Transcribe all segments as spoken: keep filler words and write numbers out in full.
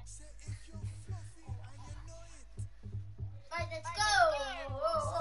Right, let's go.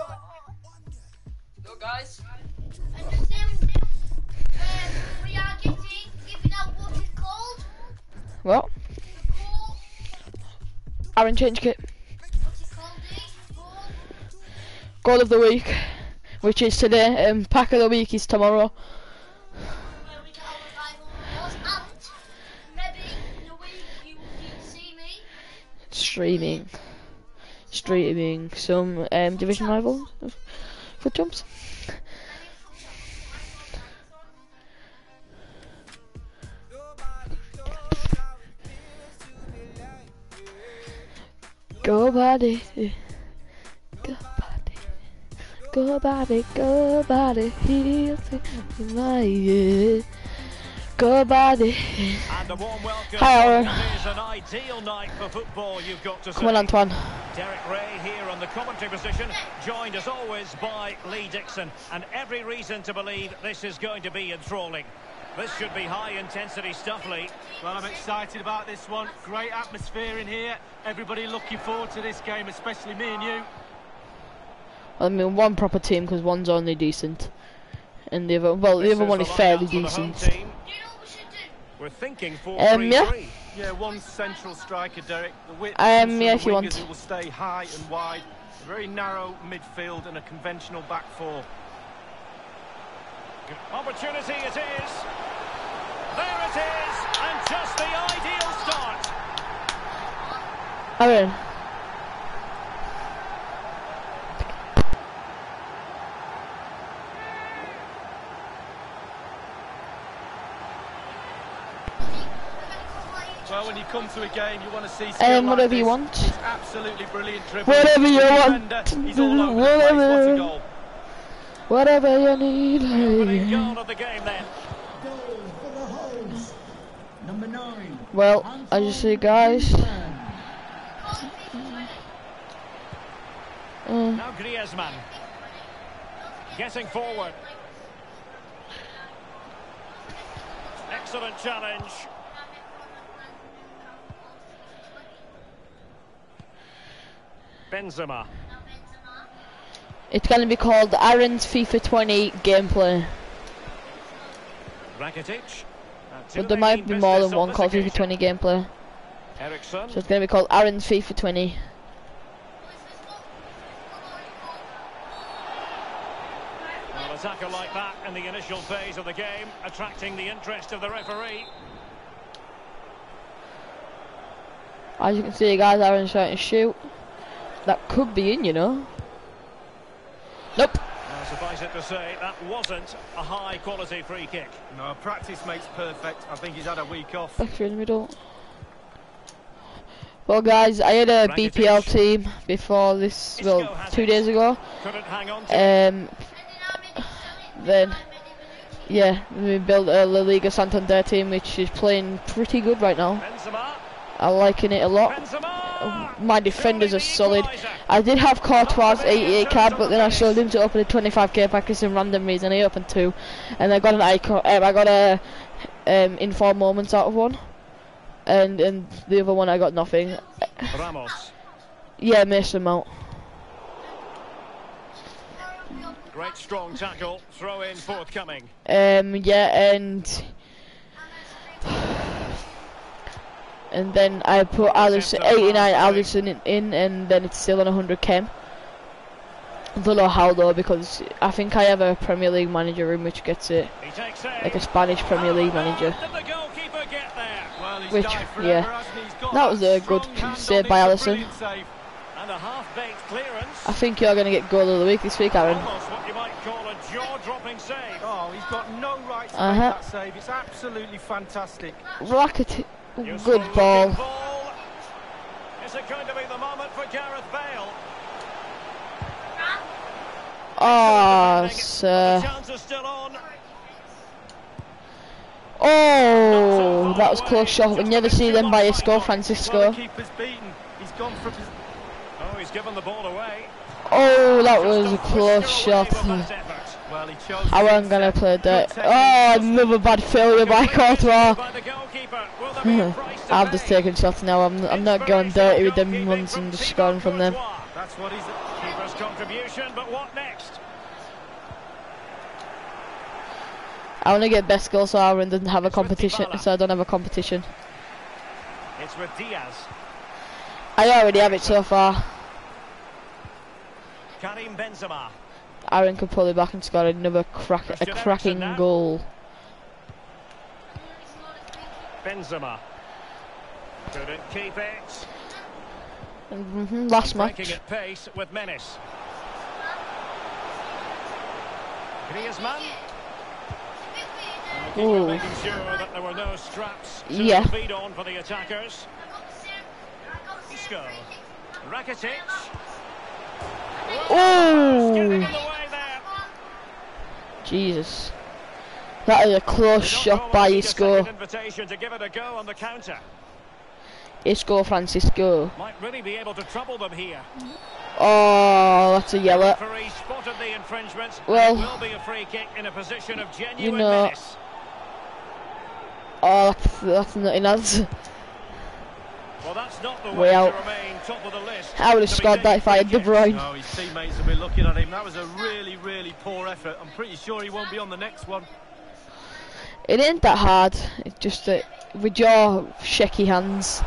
Go, guys. And the sim, um, we are getting, giving out what it's called. What? The call. Aaron, change kit. What's it called, Dee? Call. Goal of the week, which is today. Um, pack of the week is tomorrow. Where we get our rival rewards. And maybe in a week you will see me. Streaming. Streaming some um, division rivals for jumps. Go body, go body, go body, go body, heal my yeah. Go body. And a warm welcome. Hi, It is an ideal night for football, you've got to say. Come on, Antoine. Derek Ray here on the commentary position, joined as always by Lee Dixon, and every reason to believe this is going to be enthralling. This should be high-intensity stuff, Lee. Well, I'm excited about this one. Great atmosphere in here. Everybody looking forward to this game, especially me and you. I mean, one proper team because one's only decent, and the other, well, the other one is fairly decent. Do you know what we should do? We're thinking four Um, three yeah. three. Yeah, one central striker, Derek. The width Um, comes from yeah, the if you wingers want. who will stay high and wide. A very narrow midfield and a conventional back four. Opportunity it is. There it is, and just the ideal start. Aaron. Well, when you come to a game, you want to see skill Um, like whatever this. you want. It's absolutely brilliant dribbling. Whatever you The want. defender, he's all over the place. What a Whatever. goal. Whatever you need. Opening goal of the game then. Goal for the hosts. Number nine. Well, as you see, guys. Uh, Now Griezmann. Getting forward. Excellent challenge. Benzema. it's going to be called Aaron's FIFA twenty gameplay. Rakitic. But there might be more than one called FIFA twenty gameplay. Ericsson. So it's going to be called Aaron's FIFA twenty. Well, a tackle like that in the initial phase of the game, attracting the interest of the referee. As you can see, guys, Aaron's trying to shoot. That could be in, you know. Nope. Well, suffice it to say, that wasn't a high-quality free kick. No, practice makes perfect. I think he's had a week off. Back through the middle. Well, guys, I had a B P L team before this, well, two days ago. Couldn't hang on to it. Um, then, yeah, we built a La Liga Santander team, which is playing pretty good right now. Benzema. I'm liking it a lot. Benzema. My defenders are solid. I did have Courtois eighty-eight card, but then I sold him to open a twenty-five K pack for some random reason. I opened two, and I got an icon. Um, I got a um, inform moments out of one, and and the other one I got nothing. Ramos. Yeah, Mason Mount. Great strong tackle. Throw in forthcoming. Um, yeah, and and then I put Allison eighty-nine Allison in, in, and then it's still on one hundred K. I don't know how though, because I think I have a Premier League manager room which gets it, He takes it. like a Spanish Premier League manager. Did the goalkeeper get there? Well, he's Which, dived forever, yeah. hasn't he? He's got That was a strong good hand save on by it, a Allison. brilliant save. And a half-baked clearance. I think you're going to get goal of the week this week, Aaron. Almost what you might call a jaw-dropping save. Oh, he's got no right to Uh-huh. make that save. It's absolutely fantastic. Racket, Useful good ball. looking ball. Is it going to be the moment for Gareth Bale? Oh, The sir. chance is still on. Oh, that was close shot. We never see them by a score, Well, Francisco. the keeper's beaten. He's gone for his... Oh, he's given the ball away. Oh, that Just was a a close whisker away shot. with that effort. Well, he chose I wasn't gonna play that. Oh, another bad failure by Courtois. By the goalkeeper. Will there be a price to I'm just pay? taking shots now. I'm I'm not going dirty with them ones and just scoring from them. That's what he's. Keeper's contribution, but what next? I want to get best goal so Aaron doesn't have a competition, so I don't have a competition. It's with Diaz. I already have it so far. Karim Benzema. Aaron could pull it back and score another crack, a cracking goal. Benzema couldn't keep it. Mm-hmm, last Breaking match. at pace with menace. Griezmann. And the keeper Ooh. making sure that there were no straps to Yeah. feed on for the attackers. Isco. Rakitic. Getting in the Oh, way there. Jesus. That is a close shot by Isco. Second invitation to give it a go on the counter. Isco Francisco. Might really be able to trouble them here. Oh, that's a yellow. Referee spotted the infringement. Well, It will be a free kick in a position of genuine know, menace. Oh, that's, that's not enough. Well, that's not the Way way out. to remain top of the list. I would have To be scored that taking if I had free De kicks. Bruyne. No, his teammates will be looking at him. That was a really, really poor effort. I'm pretty sure he won't be on the next one. It ain't that hard. It's just that with your shaky hands.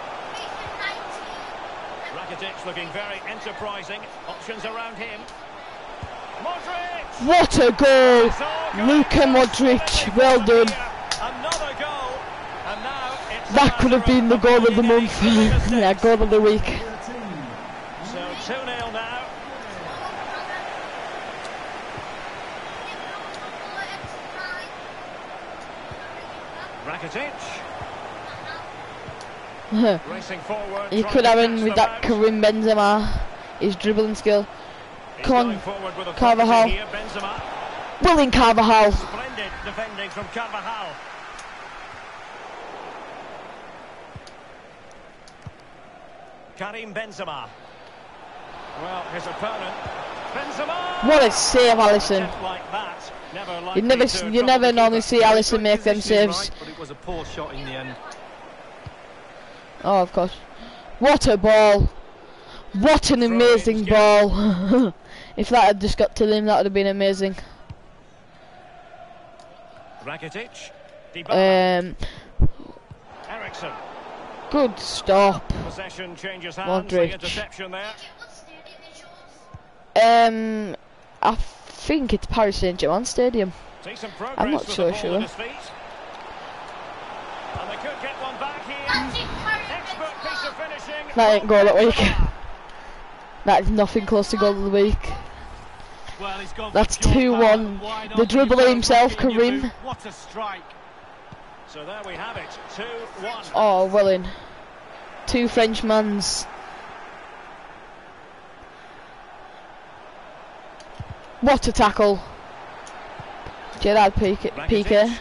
Rakitic looking very enterprising. Options around him. Modric! What a goal! It's all going Luka Modric, well done. Another goal. And now it's That could have been the goal of the month. Yeah, goal of the week. So two nil now. Rakitic racing forward. You trying could to have catch him them with that out. Karim Benzema, his dribbling skill. He's Come on, going forward with a Carvajal. here, Benzema. Willing Carvajal. Splendid defending from Carvajal. Karim Benzema. Well, his opponent, Benzema. What a save, Alisson. Attempt like that, never You likely never, to you trouble never the normally keeper. see Alisson make them Position is saves. right, but it was a poor shot in the end. Oh, of course. What a ball. What an amazing ball. If that had just got to him, that would have been amazing. Rakitic, Dybala, Um, Eriksen. good stop. Possession changes hands. The Modric. interception there. Um, I think it's Paris Saint-Germain Stadium. Decent progress I'm not with so the ball sure. at his feet. And they could get one back here. Expert piece of finishing. That ain't goal of the week. Benzema. That is nothing close to goal of the week. Well, he's gone for That's pure two power. one. Why not The use dribbler that himself, rocket in your Karim. boot? What a strike. So there we have it. two one. Oh, well in. Two Frenchmans. What a tackle. Gerard Piqué. Piqué.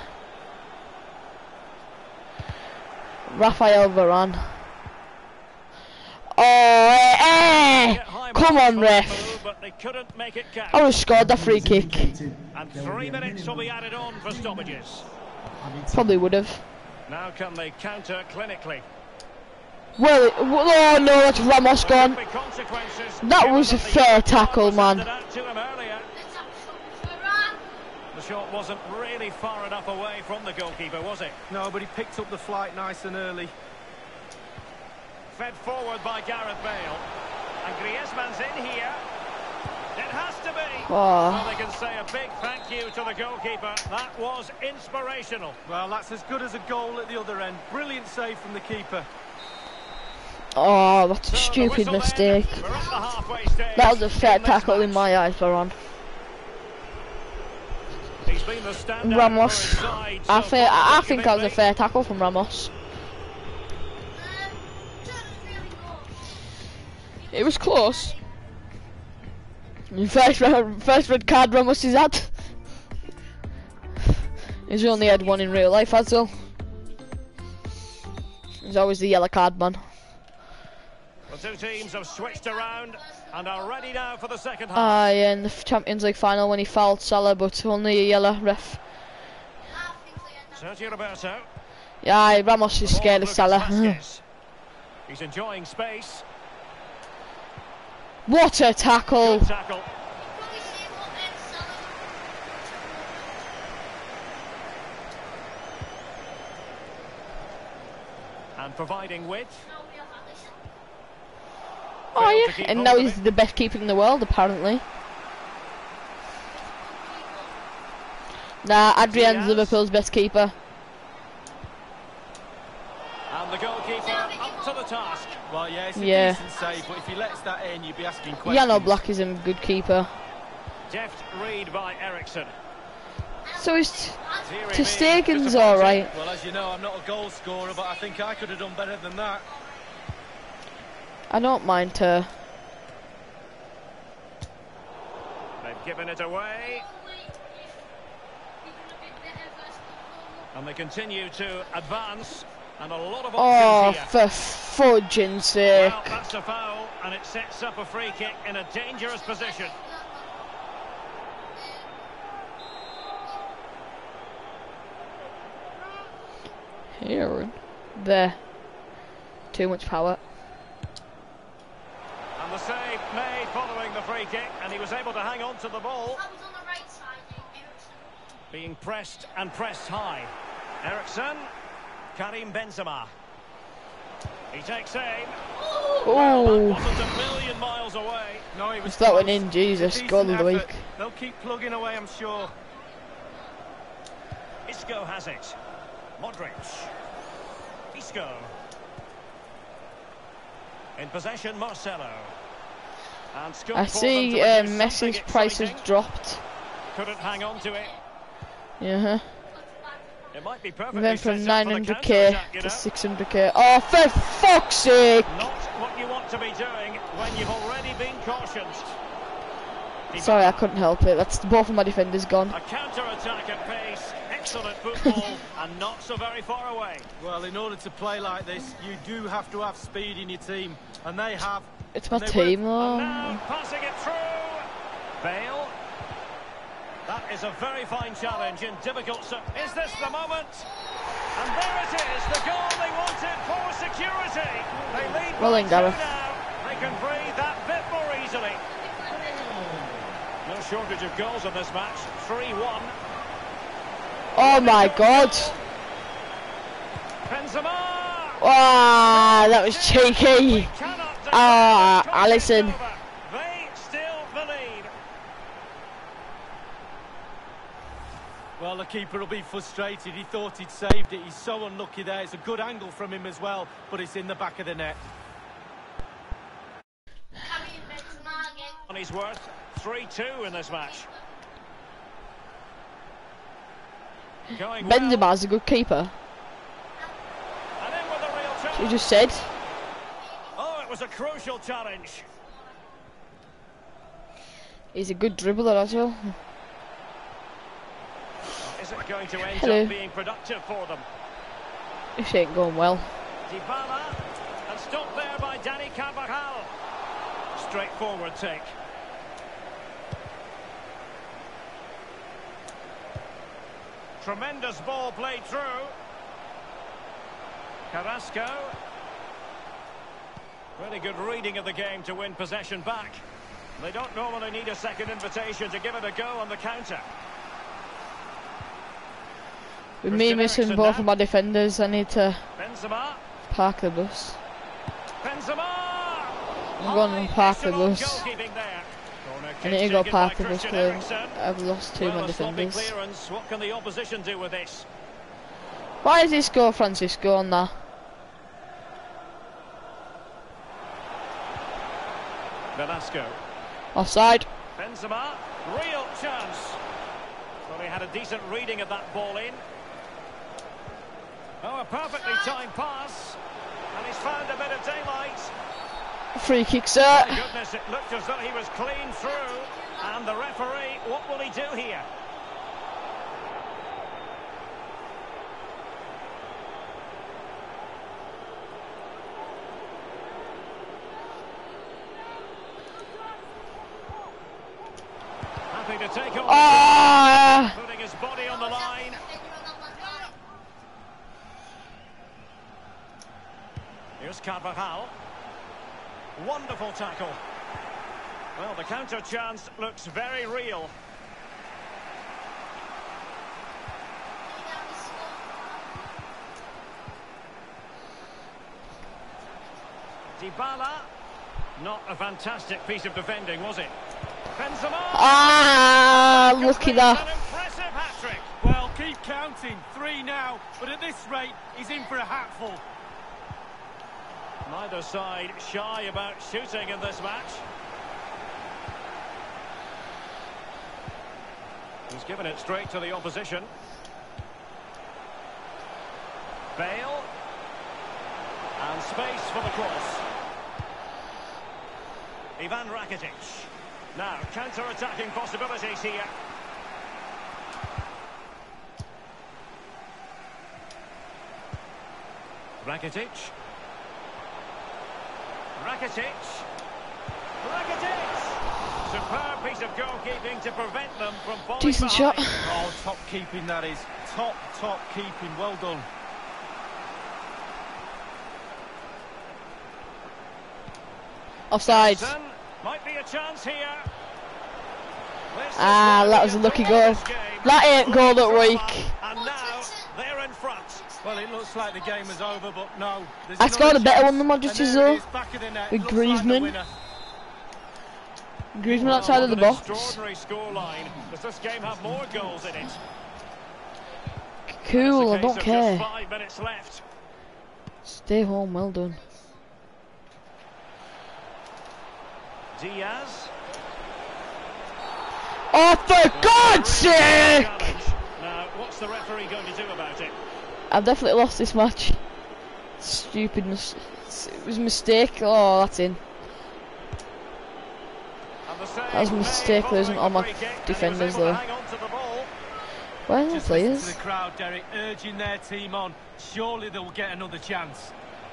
Raphael Varane. Oh, eh, eh. Come on, ref. But they couldn't make it count. I would have scored that free kick. And three minutes will be added on for stoppages. Probably would have. Now can they counter clinically? Well, it, oh no, that's Ramos gone. Big consequences. That given was a the fair yellow tackle, was man. handed out to him earlier. The shot wasn't really far enough away from the goalkeeper, was it? No, but he picked up the flight nice and early. Fed forward by Gareth Bale. And Griezmann's in here. It has to be. Oh. Well, they can say a big thank you to the goalkeeper. That was inspirational. Well, that's as good as a goal at the other end. Brilliant save from the keeper. Oh, that's a So the stupid whistle then. mistake. We're at the halfway stage That was a fair in this tackle in match. my eyes, Varane. He's been the standout Ramos. for his side I, so fe- far, I this think that was a commitment. fair tackle from Ramos. It was close. First, red- first red card Ramos has had. He's only had one in real life, as well. He's always the yellow card man. The two teams have switched around and are ready now for the second half. Ah, yeah, in the Champions League final when he fouled Salah, but only a yellow, ref. Sergio Roberto. Yeah, Ramos is scared of Salah. He's enjoying space. What a tackle! Good tackle. And providing width. Oh yeah, and now he's the best keeper in the world apparently. Nah, Adrian's Liverpool's best keeper. And the goalkeeper up to the task. Well, yeah, it's a Yeah. decent save, but if he lets that in, you'd be asking questions. Yeah, no, Black is a good keeper. Deft read by Ericsson. So is Zero Ter being Stegen's disappointing. alright. Well, as you know, I'm not a goal scorer, but I think I could have done better than that. I don't mind her. They've given it away. And they continue to advance. And a lot of Oh, options here. for fudging sake. Well, that's a foul, and it sets up a free kick in a dangerous position. Here. There. Too much power. And the save made following the free kick, and he was able to hang on to the ball. Being pressed and pressed high. Ericsson, Karim Benzema. He takes aim. Well, that Oh, wasn't a million miles away. No, he was if that went close. in, Jesus, Decent goal of the effort. week. They'll keep plugging away, I'm sure. Isco has it. Modric. Isco. In possession, Marcelo. And scope I for them see to uh, produce Messi's something price has exciting. dropped. Couldn't hang on to it. Yeah. It might be We perfectly went set from up nine for the hundred K counter-attack, you to know. six hundred K. Oh, for fuck's sake! Not what you want to be doing when you've already been cautioned. Sorry, I couldn't help it. That's both of my defenders gone. A counter-attack at pace, excellent football, and not so very far away. Well, in order to play like this, you do have to have speed in your team, and they have. It's my and they team will. though. Now passing it through. Bale. That is a very fine challenge in difficult. So is this the moment? And there it is, the goal they wanted for security. They lead Well by done, two Gareth. now. They can breathe that bit more easily. No shortage of goals in this match. three one. Oh my God! Benzema. Ah, that was cheeky. Cannot Ah, deny it. Alisson. They still believe. Well, the keeper will be frustrated. He thought he'd saved it. He's so unlucky there. It's a good angle from him as well, but it's in the back of the net. On his worth, three two in this match. Going well. Benzema's a good keeper. And in with a real chance. You just said. Oh, it was a crucial challenge. He's a good dribbler as well. Is it going to end Hello. up being productive for them? This ain't going well. Dybala, and stopped there by Dani Carvajal. Straightforward take. Tremendous ball played through. Carrasco. Really good reading of the game to win possession back. They don't normally need a second invitation to give it a go on the counter. With me Christian missing Eriksen both now. of my defenders, I need to Benzema. park the bus. Benzema. I'm going to High park the echelon bus. goalkeeping there. Corner I need to kick go taken park by the bus Christian because Eriksen. I've lost two of Well, my a sloppy defenders. clearance. What can the opposition do with this? Why is this go Francisco on that? Velasco. Offside. Benzema. Real chance. Well, he had a decent reading of that ball in. Oh, a perfectly timed pass. And he's found a bit of daylight. Free kick, sir. My goodness, it looked as though he was clean through. And the referee, what will he do here? opportunity to take on. Ah! Putting his body on the line. Here's Carvajal. Wonderful tackle. Well, the counter chance looks very real. Dybala. Not a fantastic piece of defending, was it? Benzema. Ah, look at that. An impressive hat-trick. Well, keep counting. Three now, but at this rate, he's in for a hatful. Neither side shy about shooting in this match. He's given it straight to the opposition. Bale. And space for the cross. Ivan Rakitic. Now, counter-attacking possibilities here. Rakitic. Rakitic. Rakitic! Superb piece of goalkeeping to prevent them from falling Decent behind. shot. Oh, top keeping that is. Top, top keeping. Well done. Offside. Son, might be a chance here. This Ah, is that was a lucky goal. this game. That ain't goal that week. And now they're in front. Well, it looks like the game is over, but no. there's I scored a another better chance. one than Modric's And there it though. is, back of the net. With Looks like the Griezmann. winner. Griezmann Well, outside of the what an box. Extraordinary scoreline. Does this game have more goals in it? Cool, I It's a don't case of care. Just five minutes left. Stay home, well done. Diaz. Oh, for God's sake! Challenge. Now, what's the referee going to do about it? I've definitely lost this match. Stupid mis it was a mistake. Oh, that's in. And the save That was a mistake made losing all following my the free kick, and he was defenders able to though. hang on to the ball. Where are the Just listen to players? the crowd, Derek, urging their team on. Surely they'll get another chance.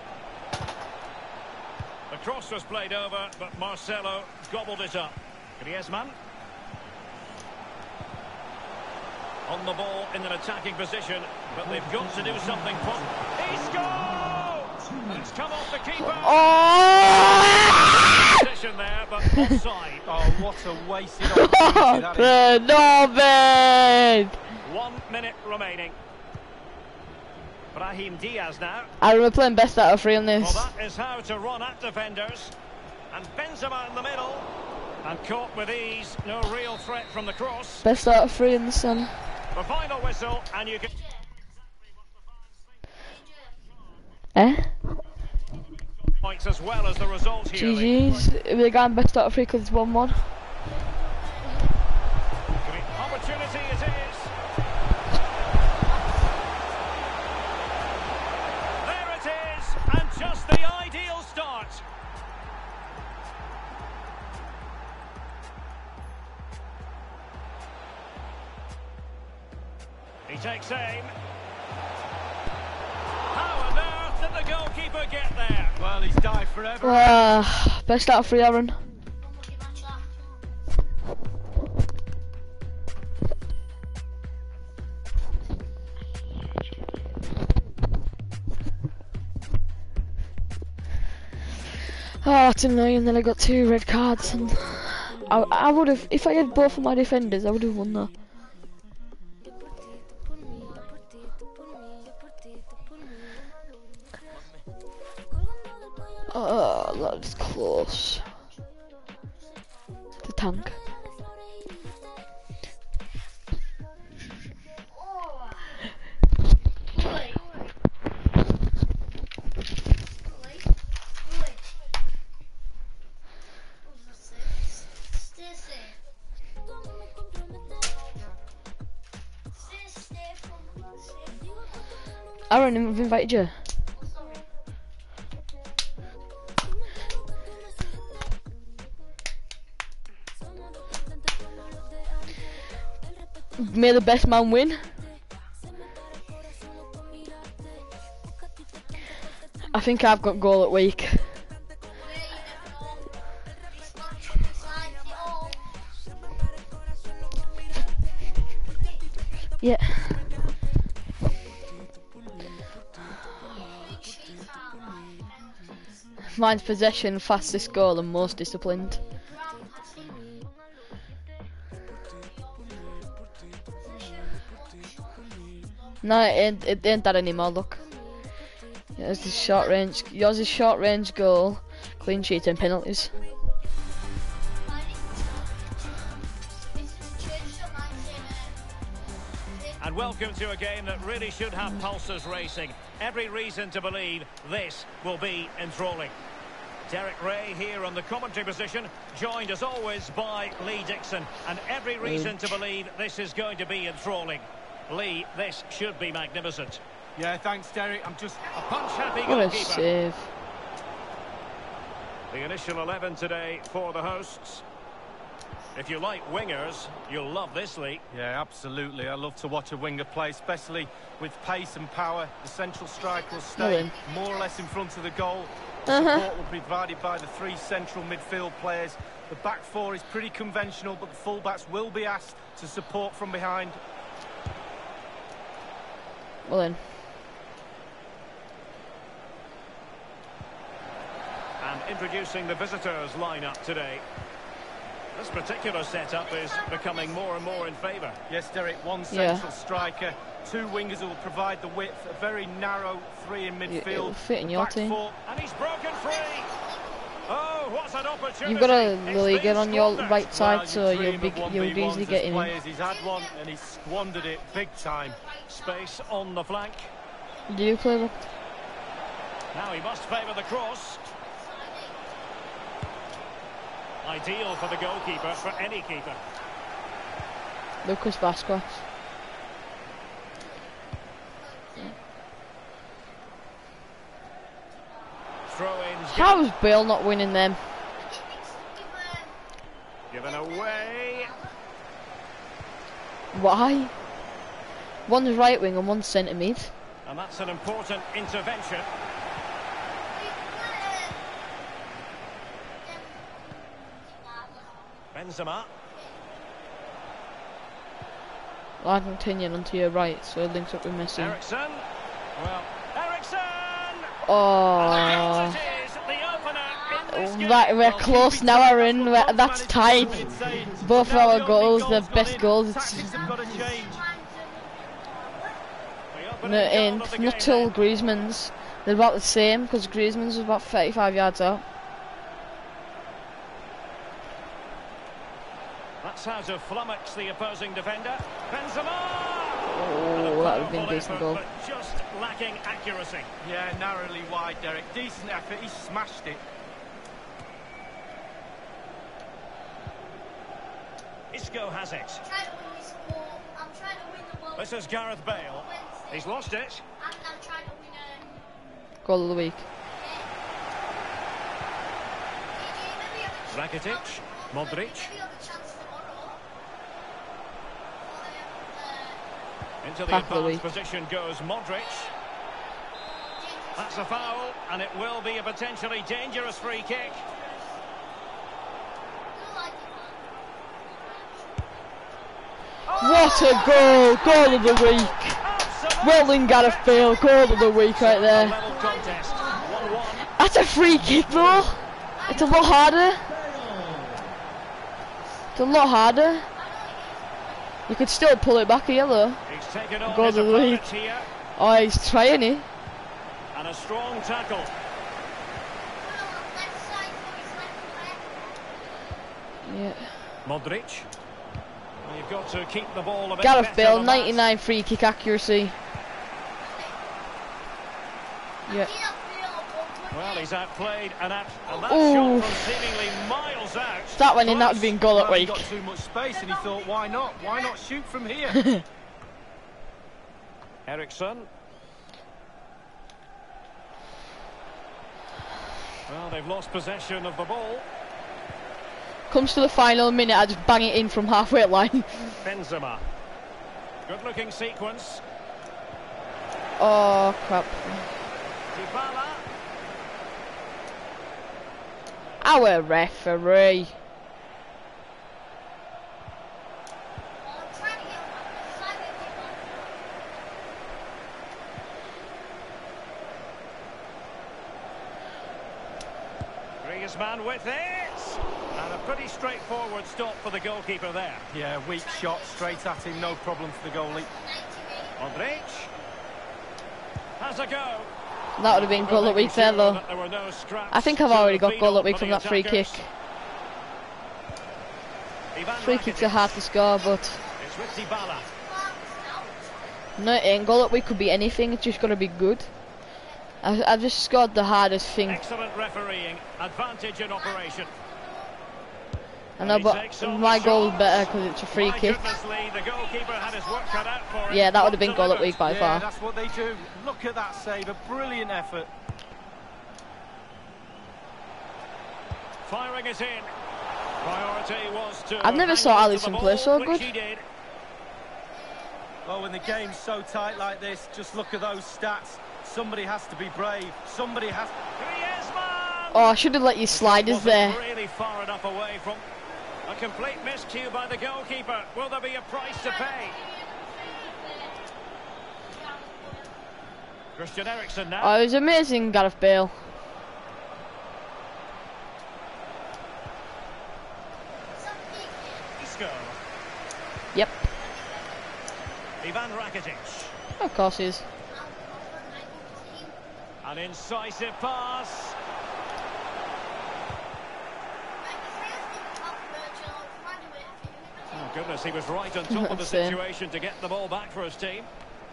The cross was played over, but Marcelo gobbled it up. Griezmann. On the ball in an attacking position, but they've got to do something. He scored! And it's come off the keeper. Oh! Position there, but offside. Oh, what a wasted opportunity that is. Norman! One minute remaining. Brahim Diaz now. I remember playing best out of three on Well, this. that is how to run at defenders. And Benzema in the middle. And caught with ease. No real threat from the cross. Best out of three in the sun. The final whistle, and you can... Eh? points as well as the result here. G G's. We're going best out of three because it's one one. Great opportunity it is. There it is, and just the ideal start. He takes aim. How on earth did the goalkeeper get there? Well, he's died forever. Uh, best out of three, Aaron. Oh, it's annoying that I got two red cards, and I, I would have, if I had both of my defenders, I would have won that. Oh, that's close. The tank. Aaron, I've invited you. May the best man win. I think I've got goal at week. Yeah. Mine's possession, fastest goal, and most disciplined. No, it ain't, it ain't that anymore, look. Yours is short range, yours is short range goal, clean sheet and penalties. And welcome to a game that really should have pulses racing. Every reason to believe this will be enthralling. Derek Ray here on the commentary position, joined as always by Lee Dixon. And every reason to believe this is going to be enthralling. Lee, this should be magnificent. Yeah, thanks, Derek. I'm just A punch-happy What a goalkeeper. save. The initial eleven today for the hosts. If you like wingers, you'll love this, Lee. Yeah, absolutely. I love to watch a winger play, especially with pace and power. The central striker will stay Nothing. more or less in front of the goal. The Uh-huh. support will be provided by the three central midfield players. The back four is pretty conventional, but the fullbacks will be asked to support from behind. Well then. And introducing the visitors lineup today. This particular setup is becoming more and more in favour. Yes, Derek, one Yeah. central striker, two wingers who will provide the width, a very narrow three in midfield. it'll fit in The your back team. four. And he's broken free. Oh, what an opportunity. You've got a It's Lily been get on your squandered. right side, Well, so you you'll dream be of one you'll v be ones easily as getting in. players. He's had one and he's squandered it big time. Space on the flank. Do you play with? Now he must favour the cross. Ideal for the goalkeeper, for any keeper. Lucas Vasquez. Throw-ins How's Bale not winning them? given away. Why? One's right wing and one's centre mid. And that's an important intervention. Benzema. Argentinian onto your right, so it links up with Messi. Ericsson. Well, Ericsson! Oh, It is the opener in this game. that we're close now, Aaron. We're, that's tied. Both of our goals, the best goals. It's Tactics have got to change. The opening no, goal and of the not game till then. Griezmann's. They're about the same because Griezmann's was about thirty-five yards out. That's how to flummox the opposing defender. Benzema! Oh, that would have been a Powerful decent effort, goal. but just lacking accuracy. Yeah, narrowly wide, Derek. Decent effort. He smashed it. Isco has it. Trying to win this ball. I'm trying to win the ball. This is Gareth Bale. He's lost it. I'm, I'm trying to win a. Goal of the week. Rakitic, Modric. Into the Pack of the advanced week. position goes Modric. That's a foul, and it will be a potentially dangerous free kick. What a goal! Goal of the week. Absolutely Well done, Gareth Bale. Goal of the week right a there. level contest. one one. That's a free kick though. It's a lot harder. It's a lot harder. You could still pull it back here though. He's taken on Goal his of the week. opponent here, Oh, he's trying it. and a strong tackle. Yeah. Modric. Well, you've got to keep the ball a bit Gareth better Bale, than that. ninety-nine free kick accuracy. Yeah. Well, he's outplayed and out, and that Ooh. shot from seemingly miles out. If that went in, that would have been goal Well, that he week. got too much space and he thought, why not? Why not shoot from here? Ericsson. Well, they've lost possession of the ball. Comes to the final minute, I just bang it in from halfway line. Benzema. Good-looking sequence. Oh crap. Dybala. Our referee. his man with it. And a pretty straightforward stop for the goalkeeper there. Yeah, weak shot straight at him, no problem for the goalie. Modric has a go. That would have been goal of the week there, though. There were no scraps I think I've to already got feed goal of on the week for from the that free kick. attackers. Ivan Free kicks are Rakitic. hard to score, but It's with Dybala. no, it ain't. Goal of the week could be anything. It's just got to be good. I, I've just scored the hardest thing. Excellent refereeing. Advantage in operation. I know, but my goal is better because it's a free My kick. goodness, Lee, the goalkeeper had his work cut out for him. Yeah, that would have been Not goal of the delivered. week by Yeah, far. that's what they do. Look at that save, a brilliant effort. Firing it in. Priority was to. I've never hang saw on to Alisson the play ball, so which good. he did. Well, when the game's so tight like this, just look at those stats. Somebody has to be brave. Somebody has to... Griezmann! Oh, I should have let you slide us Wasn't there. really far enough away from a complete miscue by the goalkeeper. Will there be a price to pay? Christian Eriksen now. Oh, it was amazing, Gareth Bale. Isco. Yep, Ivan Rakitic. of course he is. An incisive pass. Oh goodness, he was right on top of the Same. situation to get the ball back for his team.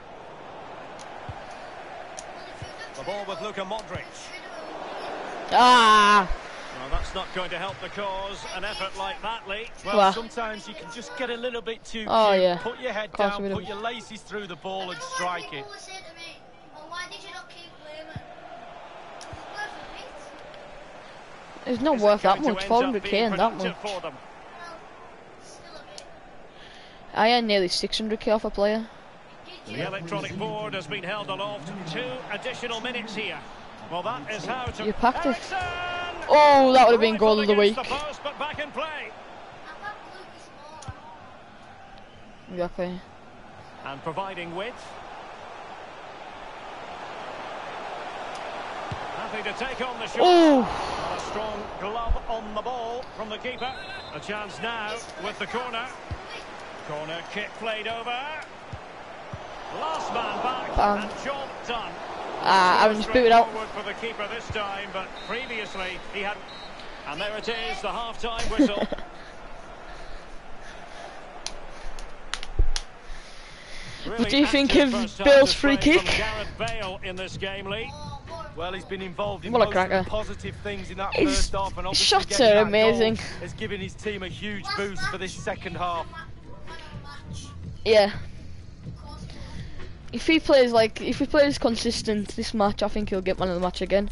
The ball with Luka Modric. Ah, Well, that's not going to help the cause. An effort like that, Lee. Well, Well. sometimes you can just get a little bit too Oh, cute. yeah. Put your head Course down, we do. put your laces through the ball and strike it. Why did you not keep playing it? it's not Is worth it that going to much. end four up hundred being k and that much. productive for them? Well, still a bit. I had nearly six hundred k off a player. The electronic board has been held aloft. Two additional minutes here. Well, that is how to... You packed it. Eriksen! Oh, that would have been Rifled goal of the week. against the post, but back in play. I thought Lucas more. Exactly. And providing width. Happy to take on the shot. Oh, A strong glove on the ball from the keeper. A chance now with the corner. Corner kick played over. Last man back Bang. and job done. ah, I was just boot it out. Forward for the keeper this time, but previously he had. And there it is, the half-time whistle. What do you think active of first half Bale's display free kick? from Gareth Bale in this game, Lee. Well, he's been involved in What a most of cracker. the positive things in that His first half, and obviously shots getting are that amazing. goal has given his team a huge boost for this second half. Yeah. If he plays like, if he plays consistent this match, I think he'll get man of the match again.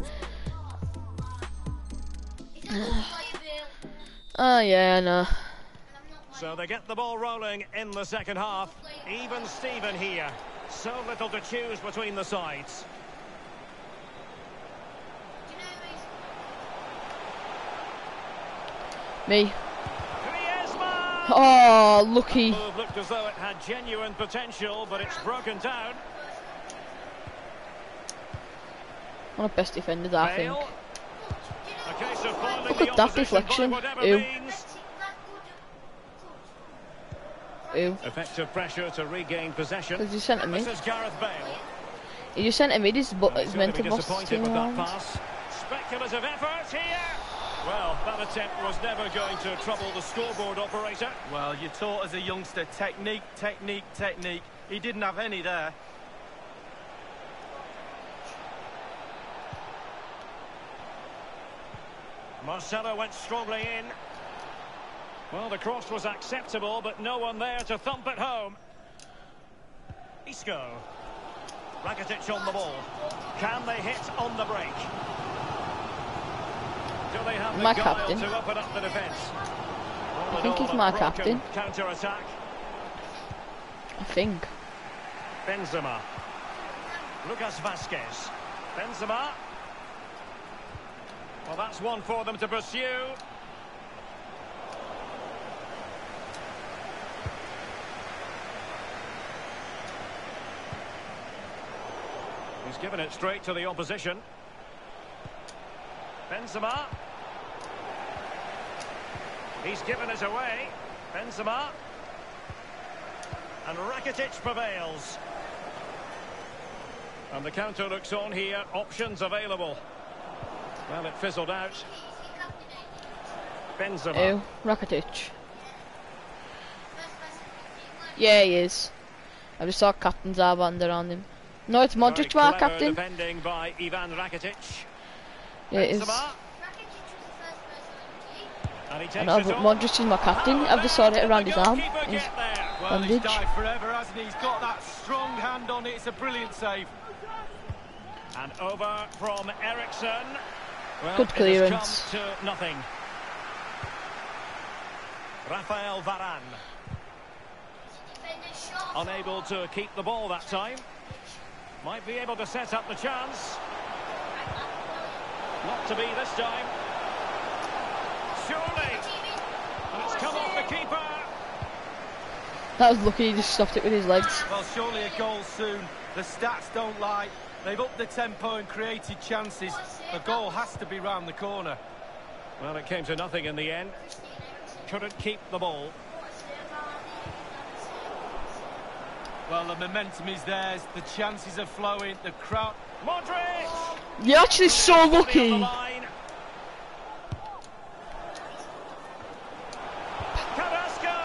Oh yeah, I know. So they get the ball rolling in the second half. Even Steven here. So little to choose between the sides. Me. Griezmann! Oh, lucky. Move looked as though it had genuine potential, but it's broken down. One of the best defenders, I think. Bale. A case of finding Look the at that opposition by deflection. whatever Ew. means. Ew. Effective pressure to regain possession. Because you sent him This in. is Gareth Bale. He just sent him in. He's, bu- And he's he's meant going to to be boss disappointed team with that around. pass. Speculative effort here. Well, that attempt was never going to trouble the scoreboard operator. Well, you're taught as a youngster, technique, technique, technique. He didn't have any there. Marcelo went strongly in. Well, the cross was acceptable, but no one there to thump it home. Isco. Rakitic on the ball. Can they hit on the break? Do they have the My guile captain. to open up the defence? I think he's my captain. Counter-attack. I think. Benzema. Lucas Vasquez. Benzema. Well, that's one for them to pursue. He's given it straight to the opposition. Benzema. He's given it away. Benzema. And Rakitic prevails. And the counter looks on here. Options available. Well, it fizzled out. Benzema. Ew, Rakitic. Yeah, he is. I just saw captain's armband around him. No, it's Modric, Very our clever captain. defending by Ivan Rakitic. Yeah, it is. Benzema. And he I takes know, it but on. Modric is my captain. I've just saw it Can around the his arm. goalkeeper His get there? Well, he's bandage. died forever, hasn't he? He's got that strong hand on it. It's a brilliant save. And over from Ericsson. Well, Good it clearance. has come to nothing. Rafael Varane. Unable to keep the ball that time. Might be able to set up the chance. Not to be this time. Surely. And it's come off the keeper. That was lucky, he just stopped it with his legs. Well, surely a goal soon. The stats don't lie. They've upped the tempo and created chances. A goal has to be round the corner. Well, it came to nothing in the end. Couldn't keep the ball. Well, the momentum is theirs. The chances are flowing. The crowd... Modric! You're actually so Body on the lucky. line. Carrasco!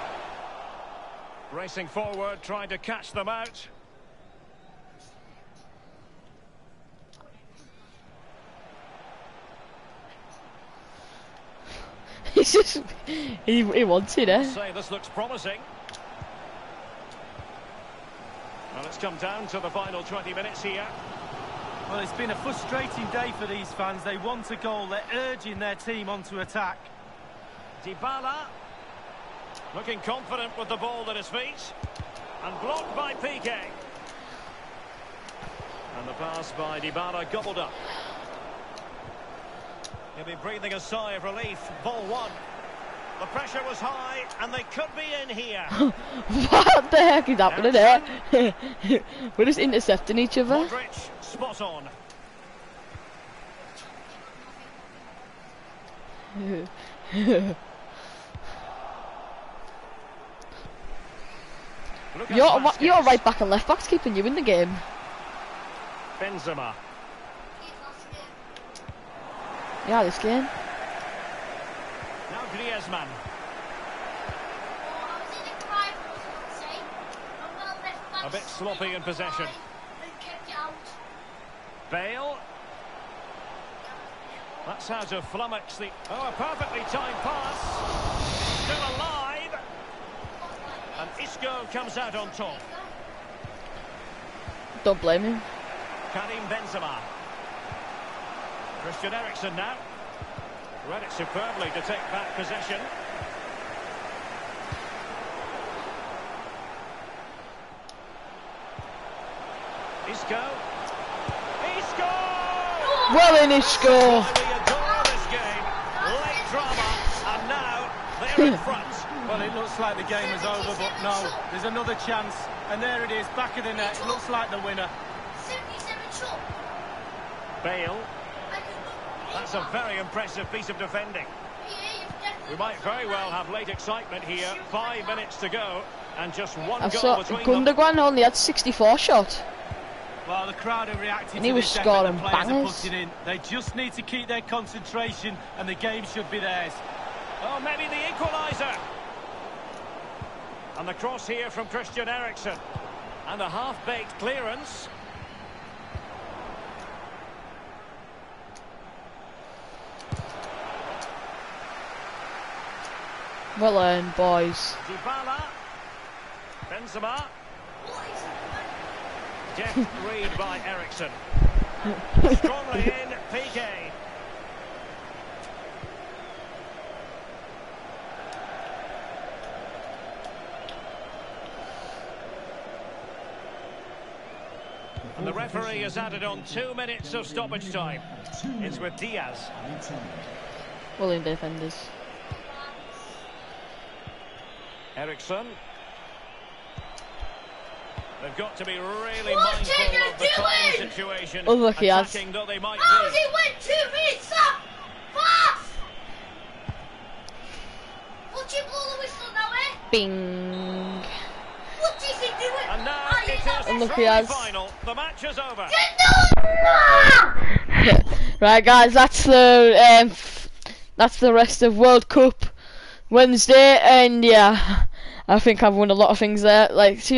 Racing forward, trying to catch them out. He's just, he, he wants it, eh? Say this looks promising. Well, it's come down to the final twenty minutes here. Well, it's been a frustrating day for these fans. They want a goal. They're urging their team onto attack. Dybala. Looking confident with the ball at his feet. And blocked by Piqué. And the pass by Dybala gobbled up. He'll be breathing a sigh of relief. Ball one. The pressure was high, and they could be in here. What the heck is happening there? We're just intercepting each other. Modric, spot on. Lucas You're, Vazquez. you're right back and left back's keeping you in the game. Benzema. Yeah, this game. Now Griezmann. A bit sloppy in possession. Bale. That's how to flummox the... Oh, a perfectly timed pass. Still alive. And Isco comes out on top. Don't blame him. Karim Benzema. Christian Eriksen now. Read it superbly to take back possession. Isco. Isco! Well in Isco. We adore this game. Late drama, and now they're in front. Well, it looks like the game is over, but no. There's another chance. And there it is, back of the net. Looks like the winner. Bale. That's a very impressive piece of defending. We might very well have late excitement here. Five minutes to go, and just one I goal saw between them. Gundogan only had sixty-four shots. Well, the crowd are reacting And to he was this effort scoring the players bangers. are putting in. They just need to keep their concentration, and the game should be theirs. Oh, maybe the equaliser. And the cross here from Christian Eriksen. And a half-baked clearance. Well earned, boys. Dybala. Benzema. Deft read by Eriksen. Strongly in, Piqué. And the referee has added on two minutes of stoppage time. It's with Diaz. Well in defenders. Eriksen. They've got to be really What mindful are you of the time doing? situation. Oh, look, he has. Attacking though they might How's be. it went two minutes up? Pass! Bing. What is he doing? And now Oh, it he's is not And look, the he has- final. The match is over. Right, guys, that's the um, f- that's the rest of World Cup Wednesday, and yeah, I think I've won a lot of things there. Like.